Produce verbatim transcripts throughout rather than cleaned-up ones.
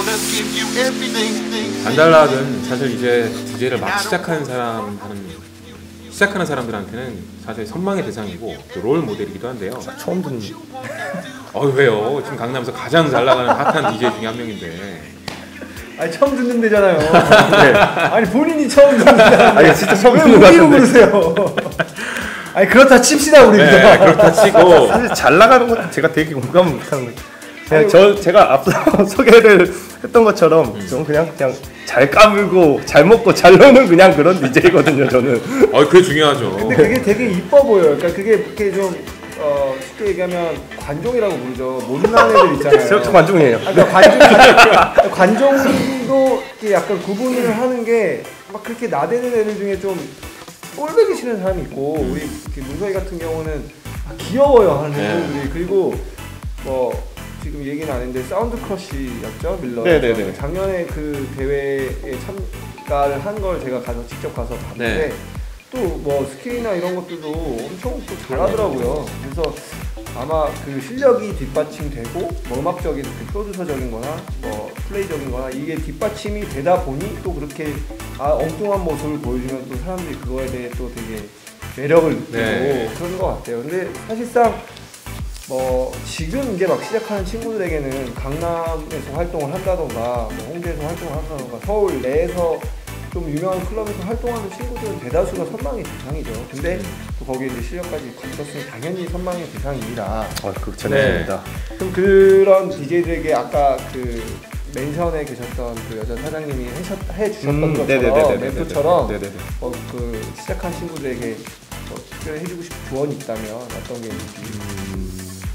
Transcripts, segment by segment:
안달락은 사실 이제 디제이를 막 시작하는 사람 하는 시작하는 사람들한테는 사실 선망의 대상이고 롤 모델이기도 한데요. 처음 듣는. 어 왜요? 지금 강남에서 가장 잘 나가는 핫한 디제이 중에 한 명인데. 아니 처음 듣는 데잖아요. 네. 아니 본인이 처음 듣는 데잖아요. 아니 진짜 처음 듣는 거 같은데. 왜 그러세요? 아니 그렇다 칩시다 우리. 네, 그렇다 치고 사실 잘 나가는 건 제가 되게 공감 못하는 거예요. 그냥 저 제가 앞서 소개를 했던 것처럼 음. 좀 그냥 그냥 잘 까불고 잘 먹고 잘 노는 그냥 그런 디제이거든요 저는. 어 그게 중요하죠. 근데 그게 되게 이뻐 보여요. 그러니까 그게 그게 좀 어, 쉽게 얘기하면 관종이라고 부르죠. 못난 애들 있잖아요. 저 관종이에요. 아, 그러니까 관종 관종도 약간 구분을 하는 게 막 그렇게 나대는 애들 중에 좀 꼴보기 싫은 사람이 있고 우리 문서희 같은 경우는 아, 귀여워요 하는 애들이 네. 그리고 뭐 지금 얘기는 안 했는데 사운드 크러쉬였죠 밀러. 네네네. 작년에 그 대회에 참가를 한 걸 제가 가서 직접 가서 봤는데 네. 또 뭐 스킬이나 이런 것들도 엄청 또 잘하더라고요. 그래서 아마 그 실력이 뒷받침되고 뭐 음악적인 그 프로듀서적인거나 뭐 플레이적인거나 이게 뒷받침이 되다 보니 또 그렇게 아 엉뚱한 모습을 보여주면 또 사람들이 그거에 대해 또 되게 매력을 느끼고 네. 그런 것 같아요. 근데 사실상 뭐 지금 이제 막 시작하는 친구들에게는 강남에서 활동을 한다던가 뭐 홍대에서 활동을 한다던가 서울 내에서 좀 유명한 클럽에서 활동하는 친구들은 대다수가 선망의 대상이죠. 근데 또 거기에 이제 실력까지 갖췄으니 당연히 선망의 대상이라. 아, 그렇죠. 네. 그럼 그런 디제이들에게 아까 그 멘션에 계셨던 그 여자 사장님이 해셨, 해주셨던 음, 것처럼 멘토처럼 네네네. 어, 그 시작한 친구들에게 뭐 특별히 해주고 싶은 조언이 있다면 어떤 게 있는지. 음,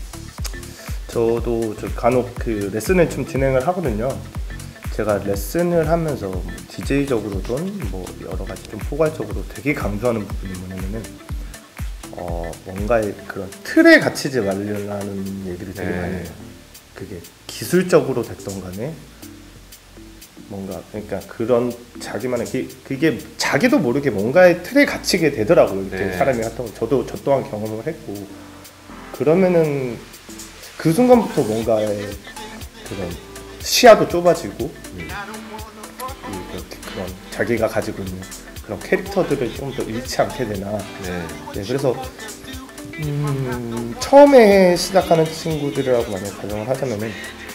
저도 저 간혹 그 레슨을 좀 진행을 하거든요. 제가 레슨을 하면서 뭐 디제이적으로든 뭐 여러 가지 좀 포괄적으로 되게 강조하는 부분이 뭐냐면은 어 뭔가의 그런 틀에 갇히지 말라는 얘기를 되게 네. 많이 해요. 그게 기술적으로 됐던 간에 뭔가 그러니까 그런 자기만의 기, 그게 자기도 모르게 뭔가의 틀에 갇히게 되더라고요. 이렇게 네. 사람이 같은 저도 저 또한 경험을 했고 그러면은 그 순간부터 뭔가의 그런 시야도 좁아지고 음. 이렇게 그런 자기가 가지고 있는 그런 캐릭터들을 좀 더 잃지 않게 되나. 네. 네, 그래서 음, 처음에 시작하는 친구들이라고 만약 가정을 하자면은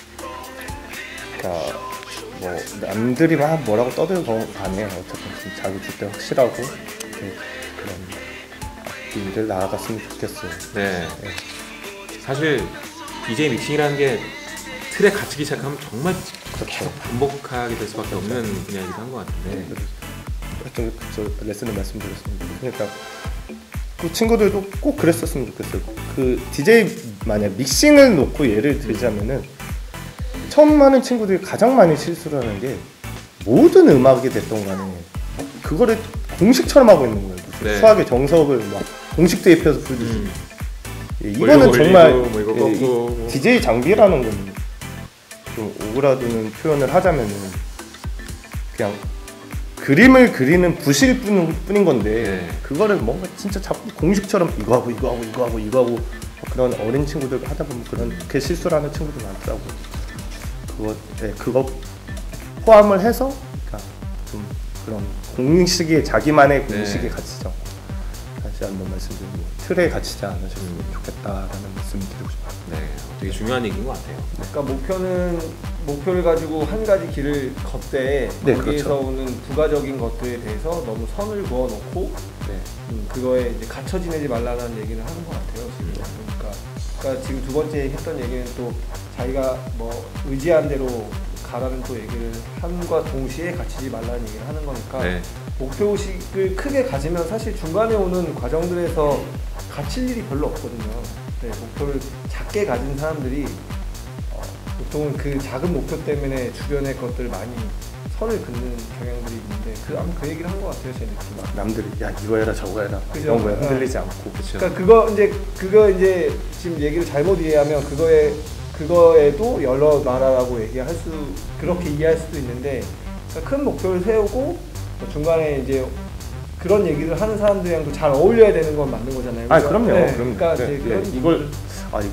그러니까 뭐 남들이 막 뭐라고 떠들건 간에 어쨌든 자기 주대 확실하고 이렇게 그런 악기를 나아갔으면 좋겠어요. 네. 네. 사실 디제이 믹싱이라는 게 틀에 갇히기 시작하면 정말 그렇죠. 반복하게 될 수밖에 없는 분야이기도 한 것 같은데. 네. 저 레슨을 말씀드렸습니다. 그러니까 그 친구들도 꼭 그랬었으면 좋겠어요. 그 디제이 만약 믹싱을 놓고 예를 들자면은 처음 하는 친구들이 가장 많이 실수를 하는 게 모든 음악이 됐던 간에 그거를 공식처럼 하고 있는 거예요. 네. 수학의 정석을 막 공식 대입해서 부르듯이. 음. 예, 이거는 뭐 정말 뭐 이거 예, 이, 디제이 장비라는 건 좀 오그라드는 표현을 하자면은 그냥 그림을 그리는 붓일 뿐, 뿐인 건데 네. 그거를 뭔가 진짜 자꾸 공식처럼 이거 하고 이거 하고 이거 하고 이거 하고 그런 어린 친구들 하다 보면 그렇게 실수를 하는 친구들 많더라고요. 그거 네, 그거 포함을 해서 그러니까 좀 그런 공식의 자기만의 공식에 네. 갇히죠. 다시 한번 말씀드리면 틀에 갇히지 않으셨으면 좋겠다라는 말씀을 드리고 싶어요. 네, 되게 중요한 얘기인 것 같아요. 그러니까 목표는 목표를 가지고 한 가지 길을 걷되 네, 거기에서 그렇죠. 오는 부가적인 것들에 대해서 너무 선을 그어놓고 네. 음, 그거에 이제 갇혀 지내지 말라는 얘기를 하는 것 같아요. 지금 그러니까, 그러니까 지금 두 번째 했던 얘기는 또 자기가 뭐 의지한 대로 가라는 또 얘기를 함과 동시에 갇히지 말라는 얘기를 하는 거니까 네. 목표의식을 크게 가지면 사실 중간에 오는 과정들에서 갇힐 일이 별로 없거든요. 네, 목표를 작게 가진 사람들이 어, 보통은 그 작은 목표 때문에 주변의 것들을 많이 선을 긋는 경향들이 있는데 그 아마 그 얘기를 한 것 같아요, 제 느낌은. 남들이 야 이거 해라 저거 해라 그런 거에 흔들리지 어. 않고. 그쵸. 그러니까 그거 이제 그거 이제 지금 얘기를 잘못 이해하면 그거에 그거에도 여러 나라라고 얘기할 수 그렇게 이해할 수도 있는데 그러니까 큰 목표를 세우고 중간에 이제 그런 얘기를 하는 사람들이랑도 잘 어울려야 되는 건 맞는 거잖아요. 아 그럼요. 네, 그럼요. 그러니까 네, 이제 네, 그런 이걸 아 이게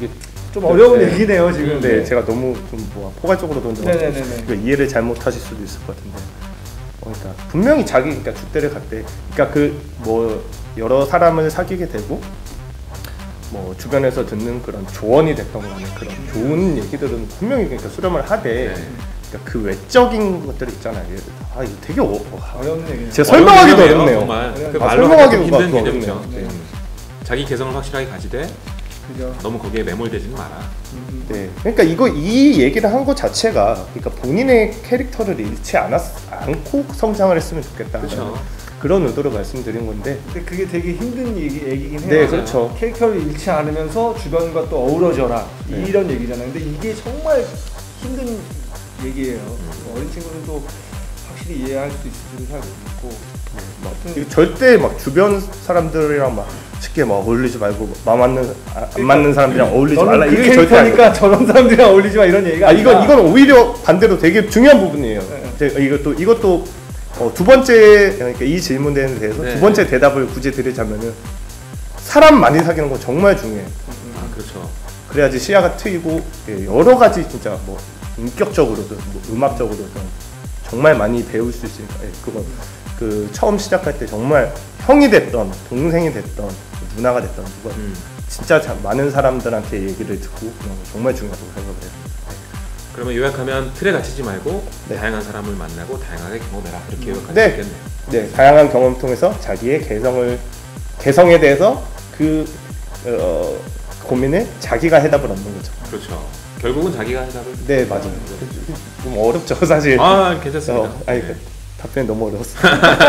좀 어려운 네. 얘기네요 지금. 네, 제가 너무 좀 뭐 포괄적으로 던져서 네네네네. 이해를 잘못하실 수도 있을 것 같은데, 어, 그러니까 분명히 자기 그러니까 줏대를 갔대. 그러니까 그 뭐 여러 사람을 사귀게 되고 뭐 주변에서 듣는 그런 조언이 됐던 간에 그런 좋은 얘기들은 분명히 그러니까 수렴을 하되. 네. 그러니까 그 외적인 것들 있잖아요. 아 이거 되게 어, 어, 어려운 얘기네요. 제가 설명하기도 어려운 어렵네요. 정말 그 아, 말로 설명하기도 하기도 힘든 막 개념이죠. 어렵네요. 네. 자기 개성을 확실하게 가지되 그죠. 너무 거기에 매몰되지는 마라. 음. 네, 그러니까 이거 이 얘기를 한 것 자체가 그러니까 본인의 캐릭터를 잃지 않았 않고 성장을 했으면 좋겠다. 그렇죠. 그런 의도로 말씀드린 건데. 근데 그게 되게 힘든 얘기, 얘기긴 해요. 네, 그렇죠. 캐릭터를 잃지 않으면서 주변과 또 어우러져라 네. 이런 얘기잖아요. 근데 이게 정말 힘든 얘기예요. 어린 친구는 또 확실히 이해할 수 있을지도 잘 모르겠고. 막 이거 절대 막 주변 사람들이랑 막 쉽게 막 어울리지 말고 맘 맞는 아, 안 맞는 사람들이랑 어울리지 말라. 너는 그 이게 절대 아니고. 캐릭터니까 저런 사람들이랑 어울리지 마 이런 얘기가 아 이건 아니라. 이건 오히려 반대로 되게 중요한 부분이에요. 네. 제가 이것도 이것도 어, 두 번째 그러니까 이 질문에 대해서 네. 두 번째 대답을 굳이 드리자면은 사람 많이 사귀는 건 정말 중요해요. 아 그렇죠. 그래야지 시야가 트이고 예, 여러 가지 진짜 뭐 인격적으로도 뭐 음악적으로도 정말 많이 배울 수 있으니까 예, 그건 그 처음 시작할 때 정말 형이 됐던 동생이 됐던 누나가 됐던 누가 음. 진짜 자, 많은 사람들한테 얘기를 듣고 그런 거 정말 중요하다고 생각을 해요. 그러면 요약하면 틀에 갇히지 말고 네. 다양한 사람을 만나고 다양하게 경험해라 이렇게 요약할 네. 수 있겠네요. 네, 다양한 경험 통해서 자기의 개성을 개성에 대해서 그 어, 고민을 자기가 해답을 얻는 거죠. 그렇죠. 결국은 자기가 해답을. 네, 맞아요. 좀 어렵죠, 사실. 아 괜찮습니다. 어, 아니, 네. 답변이 너무 어려웠어.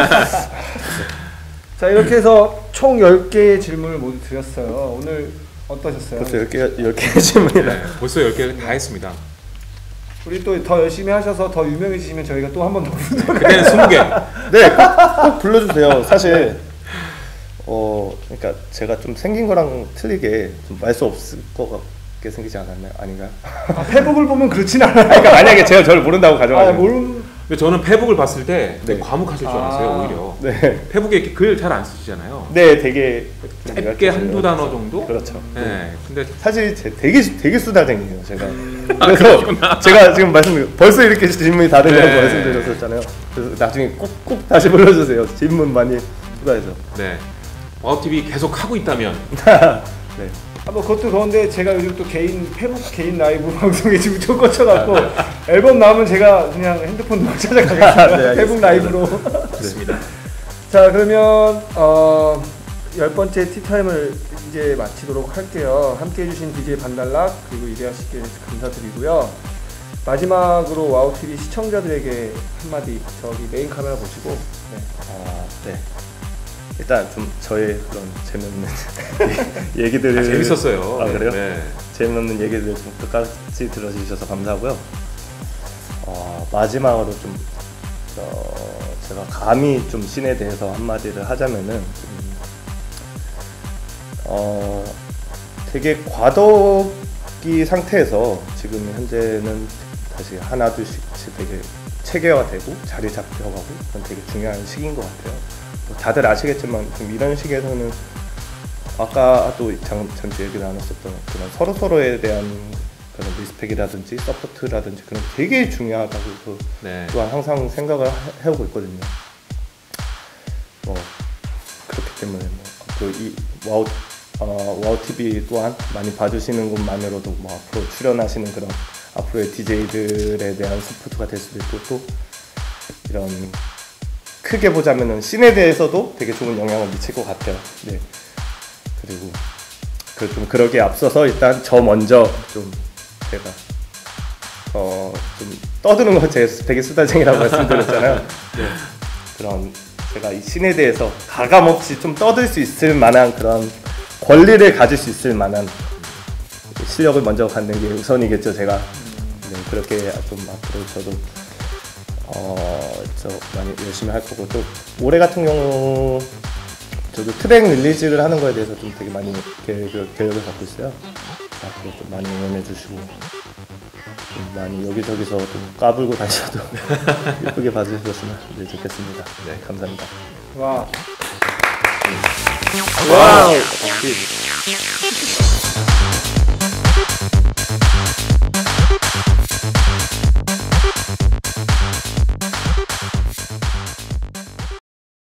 자 이렇게 해서 총 열 개의 질문을 모두 드렸어요. 오늘 어떠셨어요? 벌써 열 개, 열 개 질문이라. 네, 벌써 열 개를 다 했습니다. 우리 또 더 열심히 하셔서 더 유명해지시면 저희가 또 한 번 더 부르도록 그때는 스무 개. 네, 꼭, 꼭 불러주세요. 사실, 어, 그러니까 제가 좀 생긴 거랑 틀리게 좀 말 수 없을 것 같게 생기지 않았나요? 아닌가요? 아, 페북을 보면 그렇진 않아요. 그러니까 만약에 제가 저를 모른다고 아, 가정하면. 모르... 근데 저는 페북을 봤을 때 네. 과묵하실 줄 알았어요. 아. 오히려. 네. 페북에 이렇게 글 잘 안 쓰시잖아요. 네, 되게 좀 짧게 이렇게 한두 단어 정도? 그렇죠. 네. 근데 사실 제 되게 되게 수다쟁이에요, 제가. 아, 그래서 제가 지금 말씀 벌써 이렇게 질문이 다른 거라고 네. 말씀드렸었잖아요. 그래서 나중에 꼭꼭 다시 불러주세요. 질문 많이 추가해서. 네. 와우티비 계속 하고 있다면 네. 아, 뭐 그것도 그런데 제가 요즘 또 개인 페북 개인 라이브 방송에 지금 좀 꽂혀갖고 앨범 나오면 제가 그냥 핸드폰 막 찾아가겠습니다. 네, 알겠습니다. 페북 라이브로. 좋습니다. 자 그러면 어, 열 번째 티타임을 이제 마치도록 할게요. 함께 해주신 디제이 반달락 그리고 이대하 씨께 감사드리고요. 마지막으로 와우티비 시청자들에게 한마디 저기 메인 카메라 보시고 네. 아, 네. 일단 좀 저의 그런 재밌는 얘기들을 아, 재밌었어요. 아, 그래요? 네. 재밌는 얘기들 좀 끝까지 들어주셔서 감사하고요. 어, 마지막으로 좀 어, 제가 감히 좀 씬에 대해서 한마디를 하자면은 좀, 어, 되게 과도기 상태에서 지금 현재는 다시 하나 둘씩 되게 체계화되고 자리 잡혀가고 그건 되게 중요한 시기인 것 같아요. 뭐 다들 아시겠지만 좀 이런 시기에서는 아까 또 잠, 잠시 얘기 나눴었던 그런 서로 서로에 대한 그런 리스펙이라든지 서포트라든지 그런 되게 중요하다고 그 네. 또한 항상 생각을 하- 해오고 있거든요. 뭐 그렇기 때문에 뭐그이 와우 어, 와우 티비 또한 많이 봐주시는 것만으로도 뭐 앞으로 출연하시는 그런 앞으로의 디제이들에 대한 서포트가 될 수도 있고 또 이런 크게 보자면은 씬에 대해서도 되게 좋은 영향을 미칠 것 같아요. 네. 그리고 그 좀 그러기에 앞서서 일단 저 먼저 좀 제가 어 좀 떠드는 거 제가 되게 수다쟁이라고 말씀드렸잖아요. 네. 그런 제가 이 씬에 대해서 가감 없이 좀 떠들 수 있을 만한 그런 권리를 가질 수 있을 만한 실력을 먼저 갖는 게 우선이겠죠. 제가 네, 그렇게 좀 앞으로 저도 어, 저 많이 열심히 할 거고 또 올해 같은 경우 저도 트랙 릴리즈를 하는 거에 대해서 좀 되게 많이 계획을, 계획을 갖고 있어요. 앞으로 좀 많이 응원해 주시고 좀 많이 여기저기서 좀 까불고 다니셔도 예쁘게 봐주셨으면 네, 좋겠습니다. 네, 감사합니다. 와. 와우.